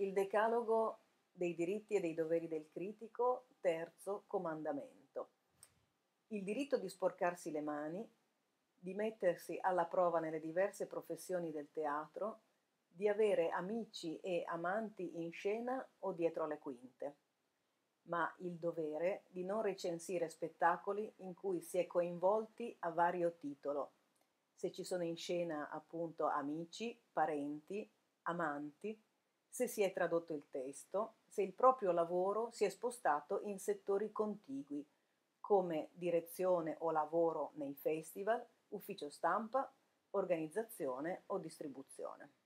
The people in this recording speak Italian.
Il decalogo dei diritti e dei doveri del critico, terzo comandamento. Il diritto di sporcarsi le mani, di mettersi alla prova nelle diverse professioni del teatro, di avere amici e amanti in scena o dietro le quinte, ma il dovere di non recensire spettacoli in cui si è coinvolti a vario titolo, se ci sono in scena appunto amici, parenti, amanti, se si è tradotto il testo, se il proprio lavoro si è spostato in settori contigui, come direzione o lavoro nei festival, ufficio stampa, organizzazione o distribuzione.